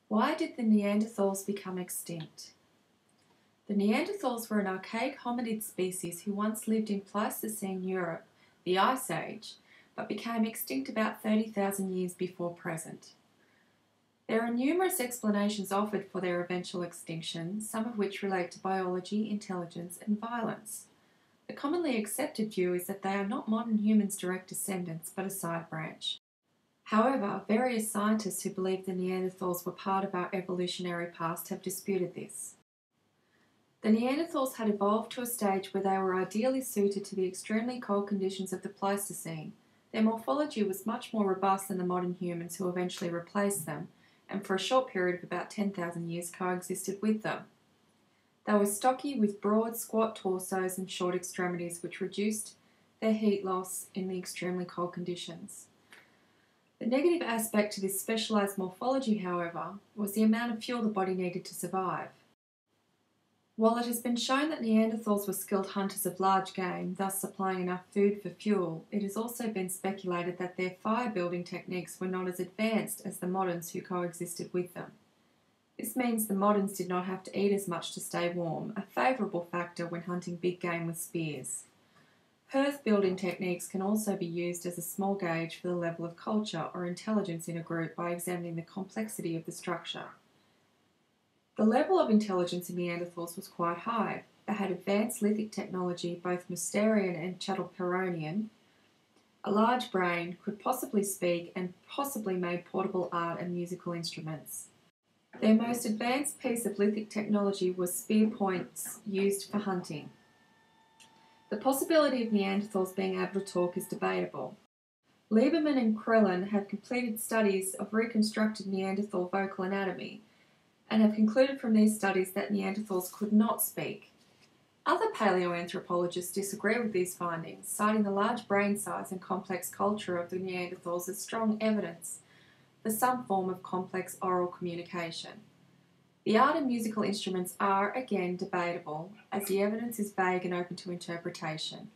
Why did the Neanderthals become extinct? The Neanderthals were an archaic hominid species who once lived in Pleistocene Europe, the Ice Age, but became extinct about 30,000 years before present. There are numerous explanations offered for their eventual extinction, some of which relate to biology, intelligence, and violence. The commonly accepted view is that they are not modern humans' direct descendants, but a side branch. However, various scientists who believe the Neanderthals were part of our evolutionary past have disputed this. The Neanderthals had evolved to a stage where they were ideally suited to the extremely cold conditions of the Pleistocene. Their morphology was much more robust than the modern humans who eventually replaced them, and for a short period of about 10,000 years coexisted with them. They were stocky with broad, squat torsos and short extremities, which reduced their heat loss in the extremely cold conditions. The negative aspect to this specialised morphology, however, was the amount of fuel the body needed to survive. While it has been shown that Neanderthals were skilled hunters of large game, thus supplying enough food for fuel, it has also been speculated that their fire-building techniques were not as advanced as the moderns who coexisted with them. This means the moderns did not have to eat as much to stay warm, a favourable factor when hunting big game with spears. Hearth-building techniques can also be used as a small gauge for the level of culture or intelligence in a group by examining the complexity of the structure. The level of intelligence in Neanderthals was quite high. They had advanced lithic technology, both Mousterian and Chattoperonian, a large brain, could possibly speak, and possibly made portable art and musical instruments. Their most advanced piece of lithic technology was spear points used for hunting. The possibility of Neanderthals being able to talk is debatable. Lieberman and Krellin have completed studies of reconstructed Neanderthal vocal anatomy and have concluded from these studies that Neanderthals could not speak. Other paleoanthropologists disagree with these findings, citing the large brain size and complex culture of the Neanderthals as strong evidence for some form of complex oral communication. The art and musical instruments are, again, debatable, as the evidence is vague and open to interpretation.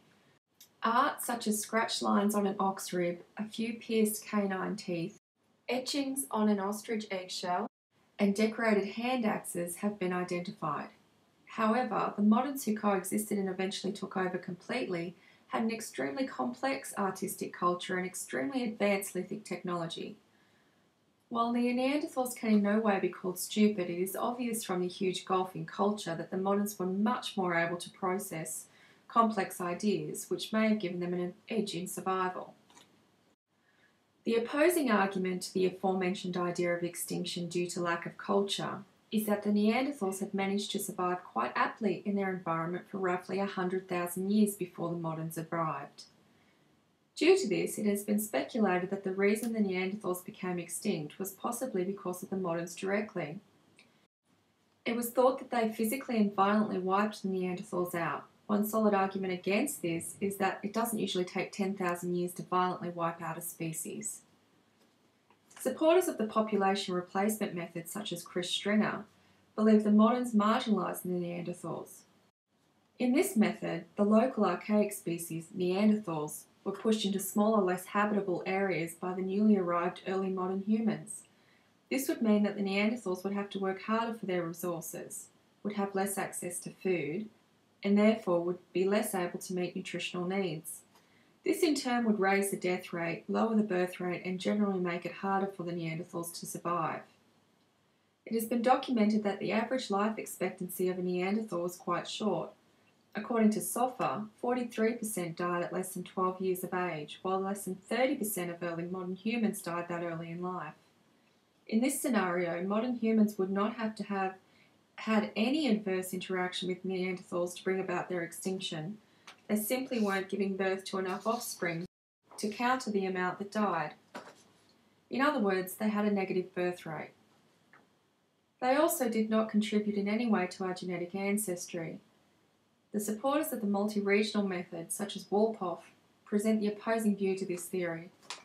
Art such as scratch lines on an ox rib, a few pierced canine teeth, etchings on an ostrich eggshell, and decorated hand axes have been identified. However, the moderns who coexisted and eventually took over completely had an extremely complex artistic culture and extremely advanced lithic technology. While the Neanderthals can in no way be called stupid, it is obvious from the huge gulf in culture that the moderns were much more able to process complex ideas, which may have given them an edge in survival. The opposing argument to the aforementioned idea of extinction due to lack of culture is that the Neanderthals had managed to survive quite aptly in their environment for roughly 100,000 years before the moderns arrived. Due to this, it has been speculated that the reason the Neanderthals became extinct was possibly because of the moderns directly. It was thought that they physically and violently wiped the Neanderthals out. One solid argument against this is that it doesn't usually take 10,000 years to violently wipe out a species. Supporters of the population replacement method, such as Chris Stringer, believe the moderns marginalised the Neanderthals. In this method, the local archaic species, Neanderthals, were pushed into smaller, less habitable areas by the newly arrived early modern humans. This would mean that the Neanderthals would have to work harder for their resources, would have less access to food, and therefore would be less able to meet nutritional needs. This in turn would raise the death rate, lower the birth rate, and generally make it harder for the Neanderthals to survive. It has been documented that the average life expectancy of a Neanderthal was quite short. According to SOFA, 43% died at less than 12 years of age, while less than 30% of early modern humans died that early in life. In this scenario, modern humans would not have to have had any adverse interaction with Neanderthals to bring about their extinction. They simply weren't giving birth to enough offspring to counter the amount that died. In other words, they had a negative birth rate. They also did not contribute in any way to our genetic ancestry. The supporters of the multi-regional method, such as Wolpoff, present the opposing view to this theory.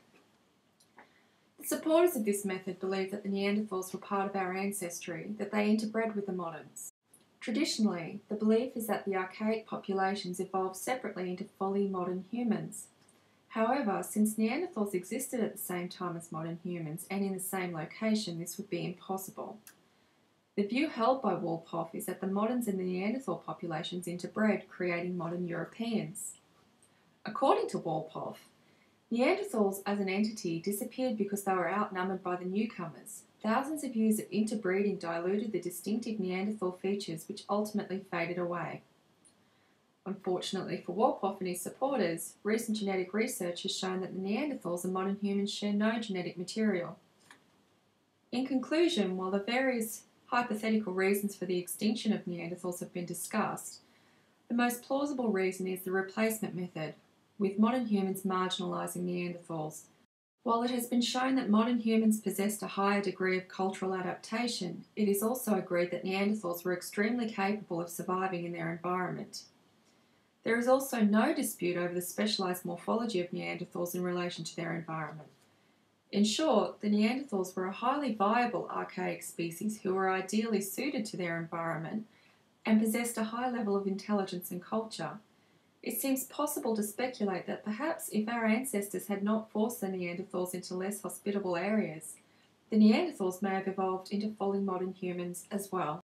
The supporters of this method believe that the Neanderthals were part of our ancestry, that they interbred with the moderns. Traditionally, the belief is that the archaic populations evolved separately into fully modern humans. However, since Neanderthals existed at the same time as modern humans and in the same location, this would be impossible. The view held by Wolpoff is that the moderns and the Neanderthal populations interbred, creating modern Europeans. According to Wolpoff, Neanderthals as an entity disappeared because they were outnumbered by the newcomers. Thousands of years of interbreeding diluted the distinctive Neanderthal features, which ultimately faded away. Unfortunately for Wolpoff and his supporters, recent genetic research has shown that the Neanderthals and modern humans share no genetic material. In conclusion, while the various hypothetical reasons for the extinction of Neanderthals have been discussed, the most plausible reason is the replacement method, with modern humans marginalising Neanderthals. While it has been shown that modern humans possessed a higher degree of cultural adaptation, it is also agreed that Neanderthals were extremely capable of surviving in their environment. There is also no dispute over the specialised morphology of Neanderthals in relation to their environment. In short, the Neanderthals were a highly viable archaic species who were ideally suited to their environment and possessed a high level of intelligence and culture. It seems possible to speculate that perhaps if our ancestors had not forced the Neanderthals into less hospitable areas, the Neanderthals may have evolved into fully modern humans as well.